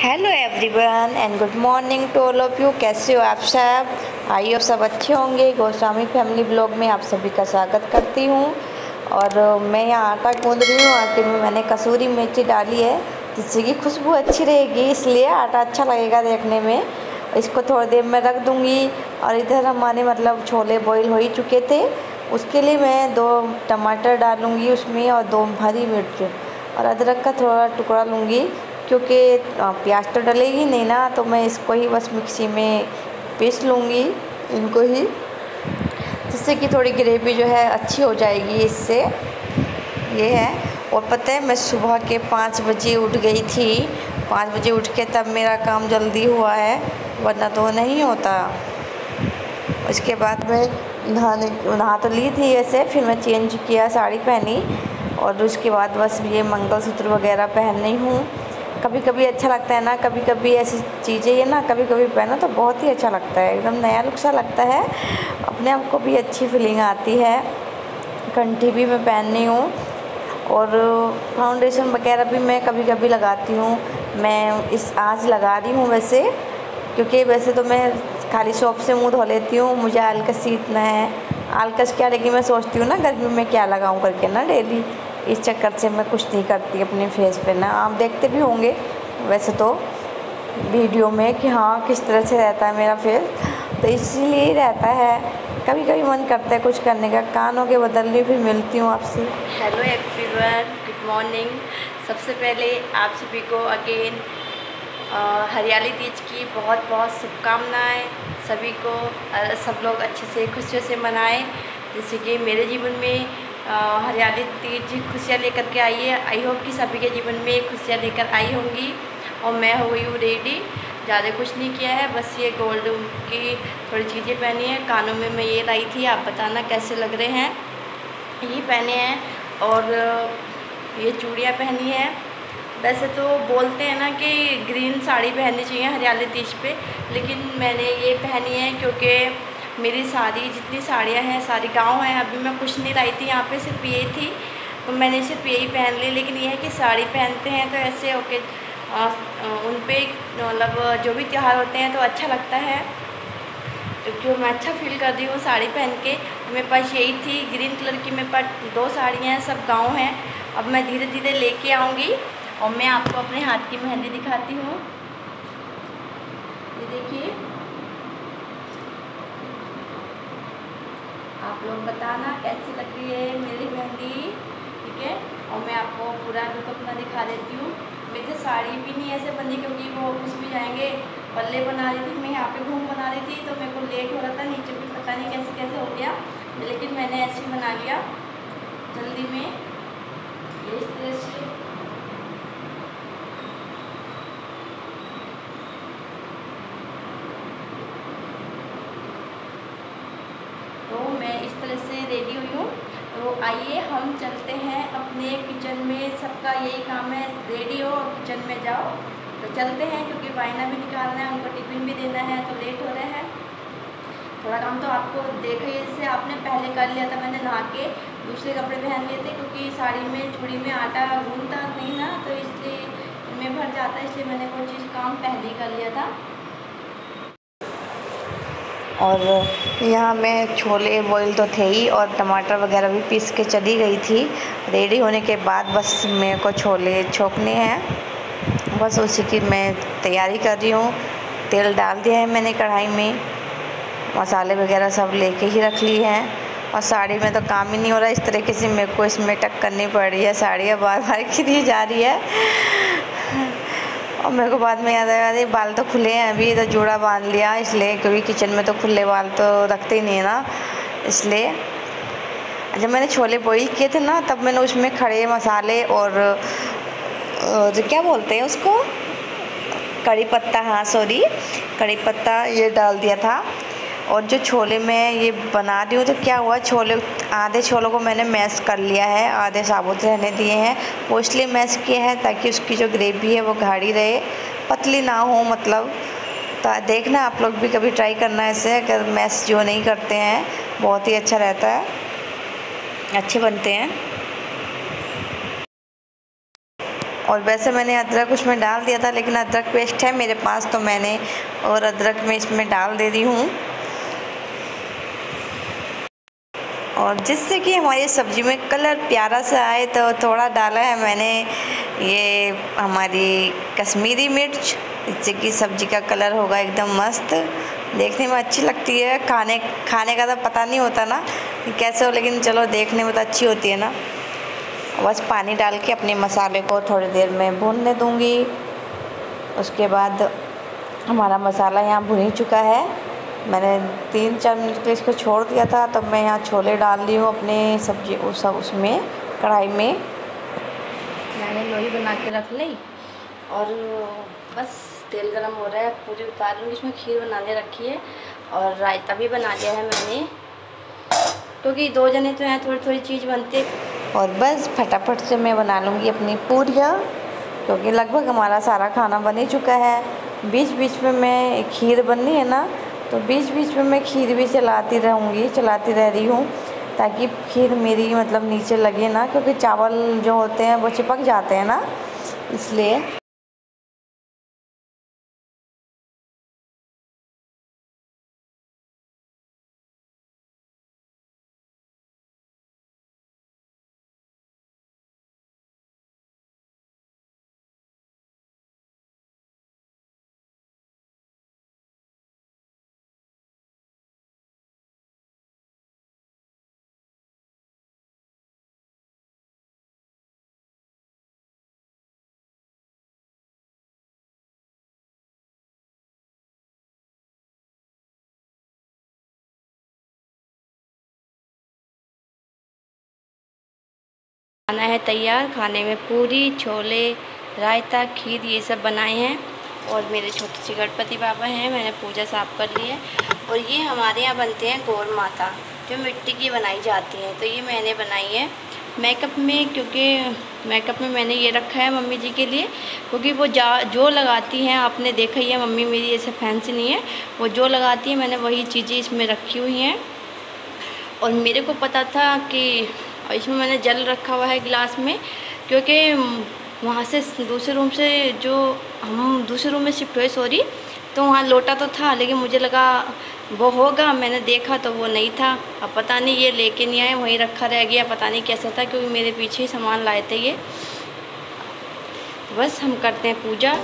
Hello everyone and good morning to all of you. कैसे हो आप सब? आई आप सब अच्छे होंगे। गोस्वामी फैमिली ब्लॉग में आप सभी का स्वागत करती हूँ। और मैं यहाँ आटा गूँध रही हूँ। आटे में मैंने कसूरी मेथी डाली है जिससे कि खुशबू अच्छी रहेगी, इसलिए आटा अच्छा लगेगा देखने में। इसको थोड़ी देर में रख दूँगी। और इधर हमारे छोले बॉईल हो ही चुके थे। उसके लिए मैं 2 टमाटर डालूँगी उसमें और 2 हरी मिर्च और अदरक का थोड़ा टुकड़ा लूँगी, क्योंकि प्याज तो डलेगी नहीं ना, तो मैं इसको ही बस मिक्सी में पीस लूँगी इनको ही, जिससे कि थोड़ी ग्रेवी जो है अच्छी हो जाएगी इससे। ये है। और पता है मैं सुबह के 5 बजे उठ गई थी। 5 बजे उठ के तब मेरा काम जल्दी हुआ है, वरना तो नहीं होता। उसके बाद मैं नहा तो ली थी ऐसे, फिर मैं चेंज किया, साड़ी पहनी और उसके बाद बस ये मंगलसूत्र वगैरह पहन रही हूँ। कभी कभी अच्छा लगता है ना, कभी कभी ऐसी चीज़ें ये ना कभी कभी पहनो तो बहुत ही अच्छा लगता है, एकदम नया लुक सा लगता है, अपने आप को भी अच्छी फीलिंग आती है। कंठी भी मैं पहननी हूँ और फाउंडेशन वगैरह भी मैं कभी कभी लगाती हूँ। मैं आज लगा रही हूँ वैसे, क्योंकि वैसे तो मैं खाली शॉप से मुँह धो लेती हूँ, मुझे आलकस इतना है। आलकस क्या, लेकिन मैं सोचती हूँ ना गर्मी में क्या लगाऊँ करके ना डेली, इस चक्कर से मैं कुछ नहीं करती अपने फेस पे ना। आप देखते भी होंगे वैसे तो वीडियो में कि हाँ किस तरह से रहता है मेरा फेस, तो इसीलिए ही रहता है। कभी कभी मन करता है कुछ करने का। कानों के बदले फिर मिलती हूँ आपसे। Hello everyone, good morning. सबसे पहले आप सभी को अगेन हरियाली तीज की बहुत बहुत शुभकामनाएं। सभी को सब लोग अच्छे से खुशियों से मनाएं, जैसे कि मेरे जीवन में हरियाली तीज खुशियाँ लेकर के आई है। आई होप कि सभी के जीवन में खुशियाँ लेकर आई होंगी। और मैं हो गई हूँ रेडी। ज़्यादा कुछ नहीं किया है, बस ये गोल्ड की थोड़ी चीज़ें पहनी है। कानों में मैं ये लाई थी, आप बताना कैसे लग रहे हैं। ये पहने हैं और ये चूड़ियाँ पहनी है। वैसे तो बोलते हैं ना कि ग्रीन साड़ी पहननी चाहिए हरियाली तीज पे, लेकिन मैंने ये पहनी है क्योंकि मेरी सारी जितनी साड़ियाँ हैं सारी गांव हैं। अभी मैं कुछ नहीं लाई थी यहाँ पे, सिर्फ ये थी तो मैंने सिर्फ यही पहन ली। लेकिन ये है कि साड़ी पहनते हैं तो ऐसे ओके उन पर मतलब जो भी त्यौहार होते हैं तो अच्छा लगता है, क्योंकि मैं अच्छा फील कर रही हूँ साड़ी पहन के। मेरे पास यही थी ग्रीन कलर की, मेरे पास 2 साड़ियाँ हैं, सब गांव हैं। अब मैं धीरे धीरे लेके आऊँगी और मैं आपको अपने हाथ की मेहंदी दिखाती हूँ। ये देखिए, आप लोग बताना कैसी लग रही है मेरी मेहंदी, ठीक है। और मैं आपको पूरा लुक अपना दिखा देती हूँ। मेरी साड़ी भी नहीं ऐसे बनी, क्योंकि वो ऑफिस भी जाएंगे। पल्ले बना रही थी मैं, यहाँ पे घूम बना रही थी, तो मेरे को लेट हो रहा था, नीचे भी पता नहीं कैसे कैसे हो गया, लेकिन मैंने ऐसे ही बना लिया जल्दी में। ये इस तरह से तो मैं इस तरह से रेडी हुई हूँ। तो आइए हम चलते हैं अपने किचन में। सबका यही काम है, रेडी हो और किचन में जाओ। तो चलते हैं, क्योंकि वाइना भी निकालना है, उनको टिफिन भी देना है, तो लेट हो रहे हैं। थोड़ा काम तो आपको देखा ही, जैसे आपने पहले कर लिया था, मैंने नहा के दूसरे कपड़े पहन लिए थे, क्योंकि साड़ी में चूड़ी में आटा गूंथता नहीं ना, तो इसलिए इनमें भर जाता है, इसलिए मैंने कोई चीज़ काम पहले ही कर लिया था। और यहाँ मैं छोले बॉईल तो थे ही और टमाटर वगैरह भी पीस के चली गई थी। रेडी होने के बाद बस मेरे को छोले छोंकने हैं, बस उसी की मैं तैयारी कर रही हूँ। तेल डाल दिया है मैंने कढ़ाई में, मसाले वगैरह सब लेके ही रख लिए हैं। और साड़ी में तो काम ही नहीं हो रहा, इस तरीके से मेरे को इसमें टक करनी पड़ रही है। साड़ियाँ बार बार खींची जा रही है। और मेरे को बाद में याद आया, अरे बाल तो खुले हैं, अभी तो जूड़ा बांध लिया, इसलिए, क्योंकि किचन में तो खुले बाल तो रखते ही नहीं है ना, इसलिए। जब मैंने छोले बॉईल किए थे ना, तब मैंने उसमें खड़े मसाले और जो क्या बोलते हैं उसको, कड़ी पत्ता, हाँ सॉरी, कड़ी पत्ता ये डाल दिया था। और जो छोले मैं ये बना रही हूँ, तो क्या हुआ, आधे छोलों को मैंने मैश कर लिया है, आधे साबुत रहने दिए हैं। वो इसलिए मैश किए हैं ताकि उसकी जो ग्रेवी है वो गाढ़ी रहे, पतली ना हो, मतलब। तो देखना आप लोग भी कभी ट्राई करना ऐसे, अगर मैश जो नहीं करते हैं, बहुत ही अच्छा रहता है, अच्छे बनते हैं। और वैसे मैंने अदरक उसमें डाल दिया था, लेकिन अदरक पेस्ट है मेरे पास तो मैंने और अदरक में इसमें डाल दे रही हूँ। और जिससे कि हमारी सब्ज़ी में कलर प्यारा सा आए तो थोड़ा डाला है मैंने ये हमारी कश्मीरी मिर्च, जिससे कि सब्ज़ी का कलर होगा एकदम मस्त, देखने में अच्छी लगती है। खाने का तो पता नहीं होता ना कि कैसे हो, लेकिन चलो देखने में तो अच्छी होती है ना। बस पानी डाल के अपने मसाले को थोड़ी देर में भूनने दूँगी। उसके बाद हमारा मसाला यहाँ भुन ही चुका है। मैंने 3-4 मिनट के लिए इसको छोड़ दिया था, तब मैं यहाँ छोले डाल ली हूँ अपने सब्जी उसमें कढ़ाई में। मैंने लोई बना के रख ली और बस तेल गरम हो रहा है, पूरी उतार लूँगी। इसमें खीर बनाने रखी है और रायता भी बना लिया है मैंने, क्योंकि 2 जने तो हैं, थोड़ी थोड़ी चीज़ बनती है। और बस फटाफट से मैं बना लूँगी अपनी पूरियाँ, क्योंकि लगभग हमारा सारा खाना बन ही चुका है। बीच बीच में मैं खीर बननी है ना, तो बीच बीच में मैं खीर भी चलाती रह रही हूँ, ताकि खीर मेरी मतलब नीचे लगे ना, क्योंकि चावल जो होते हैं वो चिपक जाते हैं ना, इसलिए। खाना है तैयार। खाने में पूरी, छोले, रायता, खीर ये सब बनाए हैं। और मेरे छोटे से गणपति बाबा हैं, मैंने पूजा साफ कर ली है। और ये हमारे यहाँ बनते हैं गौर माता, जो मिट्टी की बनाई जाती है, तो ये मैंने बनाई है मेकअप में, क्योंकि मेकअप में मैंने ये रखा है मम्मी जी के लिए, क्योंकि वो जो लगाती हैं, आपने देखा ही है, मम्मी मेरी ऐसे फैंसी नहीं है, वो जो लगाती है मैंने वही चीज़ें इसमें रखी हुई हैं। और मेरे को पता था कि इसमें मैंने जल रखा हुआ है गिलास में, क्योंकि वहाँ से दूसरे रूम से जो हम दूसरे रूम में शिफ्ट हुए सॉरी, तो वहाँ लोटा तो था, लेकिन मुझे लगा वो होगा, मैंने देखा तो वो नहीं था। अब पता नहीं ये लेके नहीं आए, वहीं रखा रह गया, पता नहीं कैसा था, क्योंकि मेरे पीछे ही सामान लाए थे ये। बस हम करते हैं पूजा।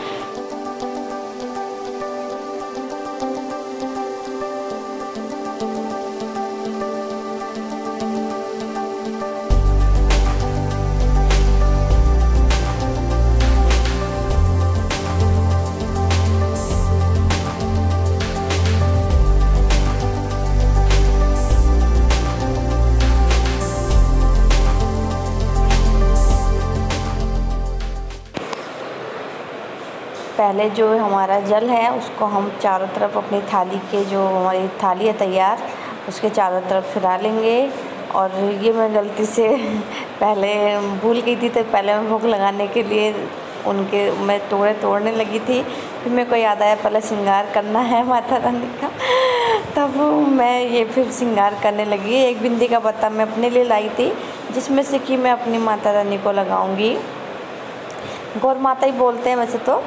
पहले जो हमारा जल है उसको हम चारों तरफ अपनी थाली के, जो हमारी थाली है तैयार, उसके चारों तरफ फिरा लेंगे। और ये मैं गलती से पहले भूल गई थी, तो पहले मैं भोग लगाने के लिए मैं तोड़ने लगी थी। फिर मेरे को याद आया पहले श्रृंगार करना है माता रानी का, तब मैं ये फिर श्रृंगार करने लगी। एक बिंदी का पत्ता मैं अपने लिए लाई थी, जिसमें से कि मैं अपनी माता रानी को लगाऊंगी। गौर माता ही बोलते हैं वैसे तो।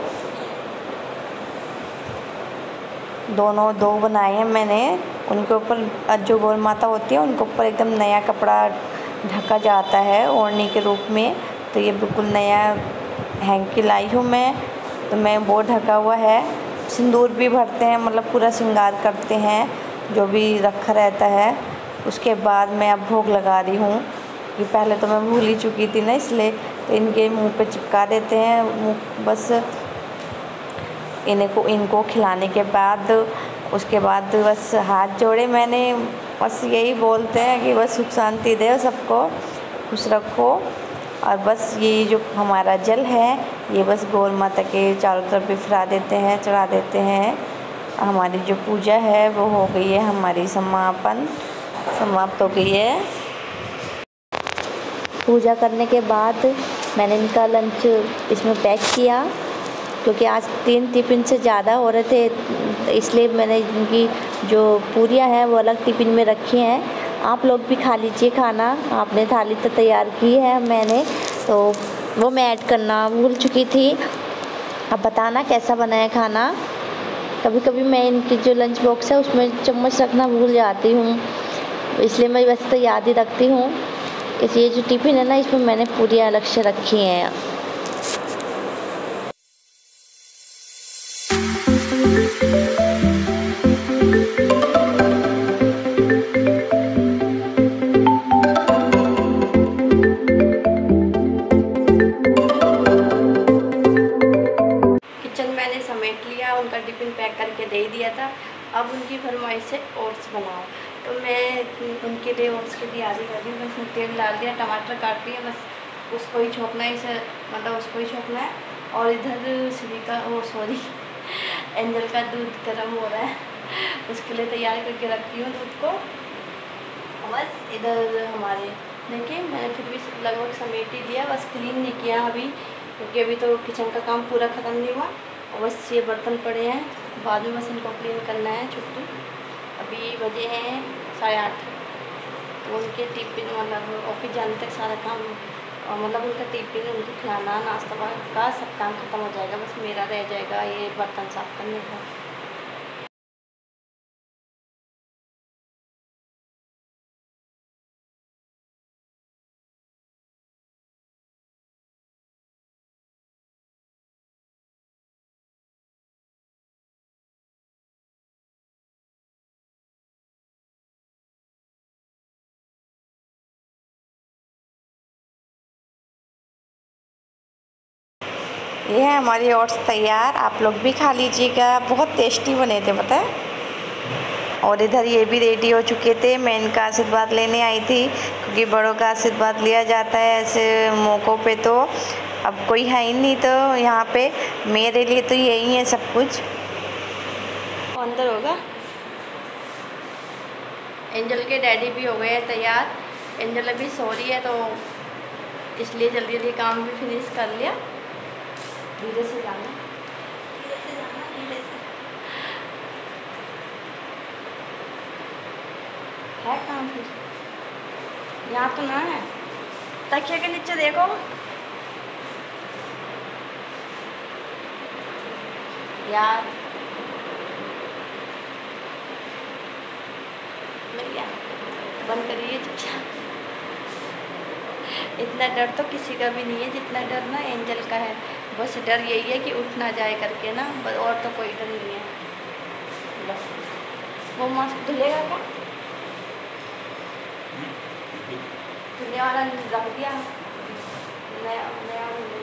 दो बनाए हैं मैंने। उनके ऊपर जो गौर माता होती है उनके ऊपर एकदम नया कपड़ा ढका जाता है ओढ़नी के रूप में। तो ये बिल्कुल नया हैंकी लाई हूँ मैं, तो मैं वो ढका हुआ है। सिंदूर भी भरते हैं, मतलब पूरा श्रृंगार करते हैं जो भी रखा रहता है। उसके बाद मैं अब भोग लगा रही हूँ, कि पहले तो मैं भूल ही चुकी थी ना, इसलिए तो इनके मुंह पे चिपका देते हैं। बस इनको खिलाने के बाद उसके बाद बस हाथ जोड़े मैंने, बस यही बोलते हैं कि बस सुख शांति दे, सबको खुश रखो। और बस ये जो हमारा जल है ये बस गौर माता के चारों तरफ बिफरा देते हैं, चढ़ा देते हैं। हमारी जो पूजा है वो हो गई है, हमारी समाप्त हो गई है। पूजा करने के बाद मैंने इनका लंच इसमें पैक किया, क्योंकि आज 3 टिफ़िन से ज़्यादा हो रहे थे, इसलिए मैंने इनकी जो पूरियाँ हैं वो अलग टिफ़िन में रखी हैं। आप लोग भी खा लीजिए खाना, आपने थाली तो तैयार की है मैंने, तो वो मैं ऐड करना भूल चुकी थी। अब बताना कैसा बना है खाना। कभी कभी मैं इनकी जो लंच बॉक्स है उसमें चम्मच रखना भूल जाती हूँ, इसलिए मैं वैसे तो याद ही रखती हूँ। इस ये जो टिफ़िन है ना, इसमें मैंने पूरी अलग से रखी हैं। किचन मैंने समेट लिया, उनका टिफ़िन पैक करके दे दिया था। अब उनकी फरमाइश है ओट्स बनाओ, तो मैं उनके लिए ओट्स की तैयारी कर रही हूँ। बस तेल डाल दिया, टमाटर काट लिया, बस उसको ही छोंकना है, इसे मतलब उसको ही छोंकना है। और इधर श्री का एंजल का दूध गर्म हो रहा है, उसके लिए तैयार करके रखती हूँ दूध को। बस इधर हमारे देखिए मैंने फिर भी लगभग समेट ही दिया, बस क्लीन नहीं किया अभी, क्योंकि अभी तो किचन का काम पूरा ख़त्म नहीं हुआ। और बस ये बर्तन पड़े हैं, बाद में बस इनको क्लीन करना है छुट्टी। अभी बजे हैं 8:30, तो उनके टिफिन मतलब ऑफिस जाने तक सारा काम मतलब उनका टिफिन, उनको खिलाना, नाश्ता का सब काम ख़त्म हो जाएगा। बस मेरा रह जाएगा ये बर्तन साफ़ करने का। ये है हमारी ओट्स तैयार, आप लोग भी खा लीजिएगा, बहुत टेस्टी बने थे पता है। और इधर ये भी रेडी हो चुके थे, मैं इनका आशीर्वाद लेने आई थी, क्योंकि बड़ों का आशीर्वाद लिया जाता है ऐसे मौक़ों पे। तो अब कोई है ही नहीं, तो यहाँ पे मेरे लिए तो यही है सब कुछ। अंदर होगा। एंजल के डैडी भी हो गए हैं तैयार। एंजल अभी सो रही है, तो इसलिए जल्दी जल्दी काम भी फिनिश कर लिया। धीरे से जाना, धीरे से जाना, धीरे से है काम। फिर यहाँ तो ना है, तकिया के नीचे देखो यार, मिल गया। बंद करिए चुपचाप। इतना डर तो किसी का भी नहीं है जितना डर ना एंजल का है। बस डर यही है कि उठ ना जाए करके ना, बस, और तो कोई डर नहीं है। बस वो मास्क धुलेगा क्या? धुलने वाला रख दिया, नया नया।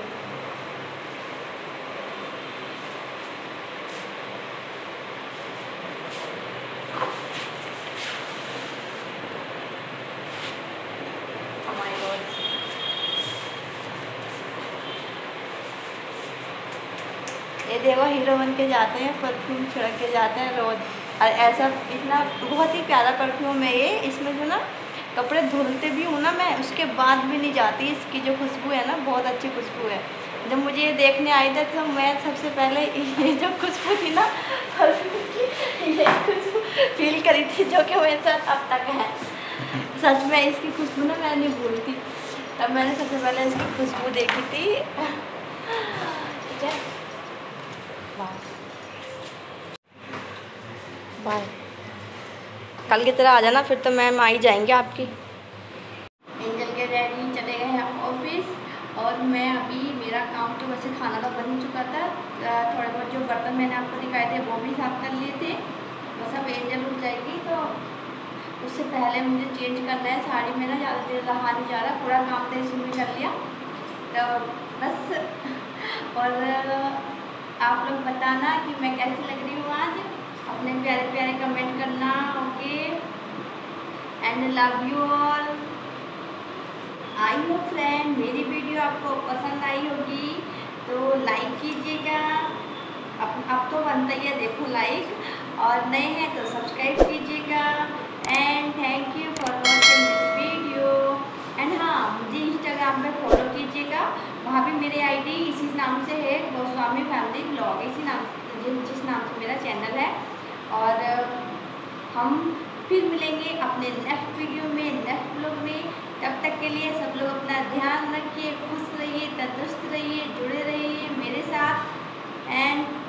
ये देखो हीरो बन के जाते हैं, परफ्यूम छिड़क के जाते हैं रोज़। और ऐसा इतना बहुत ही प्यारा परफ्यूम है ये। इसमें जो ना कपड़े धुलते भी हूँ ना मैं, उसके बाद भी नहीं जाती। इसकी जो खुशबू है ना, बहुत अच्छी खुशबू है। जब मुझे ये देखने आई थी तो मैं सबसे पहले ये जो खुशबू थी ना परफ्यूम की, ये खुशबू फील करी थी, जो कि मेरे साथ अब तक है। सच में इसकी खुशबू ना मैं नहीं भूलती। तब मैंने सबसे पहले इसकी खुशबू देखी थी। ठीक है, बाय। कल की तरह आ जाना, फिर तो मैम आ ही जाएंगे आपकी। एंजल के डैडी चले गए हैं ऑफिस, और मैं अभी मेरा काम तो वैसे खाना तो बन चुका था। थोड़े बहुत जो बर्तन मैंने आपको दिखाए थे वो भी साफ कर लिए थे। बस अब एंजल उठ जाएगी, तो उससे पहले मुझे चेंज करना है। साड़ी में ना ज़्यादा देर रहा नहीं जा रहा, पूरा काम तो इसमें भी कर लिया, तो बस। और आप लोग बताना कि मैं कैसी लग रही हूँ आज, अपने प्यारे प्यारे कमेंट करना। Okay, and love you all. I hope friend मेरी वीडियो आपको पसंद आई होगी, तो लाइक कीजिएगा। अब तो बनता ही है देखो लाइक, और नए हैं तो सब्सक्राइब कीजिएगा। And thank you for watching this video. And हाँ, मुझे इंस्टाग्राम पे फॉलो कीजिएगा, वहाँ भी मेरी आईडी इसी नाम से है, गोस्वामी फैमिली ब्लॉग, इसी नाम जिस नाम से मेरा चैनल है। और हम फिर मिलेंगे अपने नेक्स्ट वीडियो में, नेक्स्ट ब्लॉग में। तब तक के लिए सब लोग अपना ध्यान रखिए, खुश रहिए, तंदुरुस्त रहिए, जुड़े रहिए मेरे साथ। एंड